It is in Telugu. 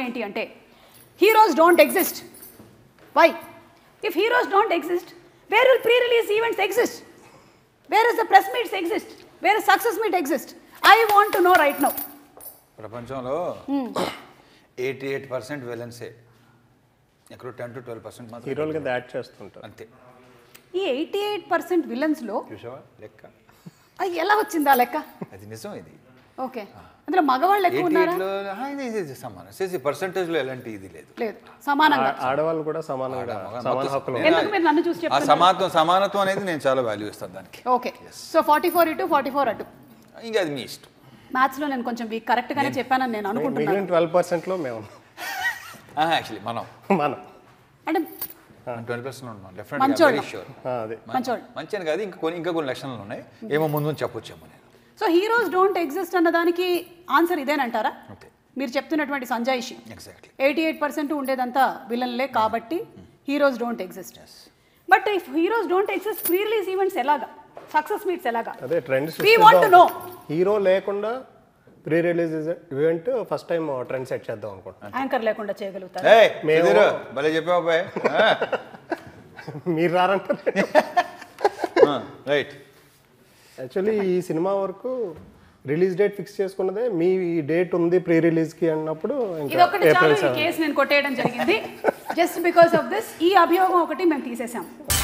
ఏంటి అంటే heroes don't exist. Why? If heroes don't exist, where will pre release events exist? Where is the press meets exist? Where is success meet exist? I want to know right now. ప్రపంచంలో 88% విలన్సే, ఎక్కడో 10 to 12% మాత్రం హీరోలుగా యాడ్ చేస్తుంటారు అంతే. ఈ 88% విలన్స్లో చూసావా లెక్క? అది ఎలా వచ్చింది ఆ లెక్క? అది నిజం. ఇది ఓకే, అందులో మగవాళ్ళు ఎక్కువ ఉన్నారా? సమానం పర్సెంటేజ్లో ఎలాంటి ఇది లేదు. లేదు, సమానంగా ఆడవాళ్ళు కూడా సమానంగా సమాన హక్కులు. ఎందుకు మీరు నన్ను చూసి ఆ సమానత్వం అనేది నేను చాలా వాల్యూ ఇస్తాను దానికి. ఓకే, సో 44 ఇటు 44 అటు. ఇంకా అది మీ ఇష్టం. మ్యాథ్స్లో నేను కొంచెం వీక్, కరెక్ట్గానే చెప్పానని నేను అనుకుంటున్నాను. 12%లో మేము యాక్చువల్లీ మనం అంటే 12% ఉన్నాం. డెఫినెట్గా వెరీ షూర్. మంచి అని కాదు, ఇంకా కొన్ని లక్షణాలు ఉన్నాయి, ఏమో ముందు చెప్పొచ్చేమో నేను. సో హీరోస్ డోంట్ ఎగ్జిస్ట్ అన్న దానికి ఆన్సర్ ఇదేనంటారా? మీరు చెప్తున్నటువంటి సంజాయిషి 88% ఉండేదంతా విలన్లే కాబట్టి heroes don't exist. But if heroes don't exist, pre release events ఎలాగా, సక్సెస్ మీట్స్ ఎలాగా? అదే trends. We want to know. Hero లేకుండా pre release event first time trend set చేద్దాం అనుకుంటున్నాను. యాంకర్ లేకుండా చేయగలుగుతారు. భలే చెప్పావు బాయ్. మీరు రారంటారు. రైట్. యాక్చువల్లీ ఈ సినిమా వరకు రిలీజ్ డేట్ ఫిక్స్ చేసుకున్నదే మీ డేట్ ఉంది ప్రీ రిలీజ్కి అన్నప్పుడు ఇదొకటి చాలు, ఈ కేసు నేను కొట్టేయడం జరిగింది. జస్ట్ బికాస్ ఆఫ్ దిస్ ఈ అభియోగం ఒకటి మేము తీసేసాం.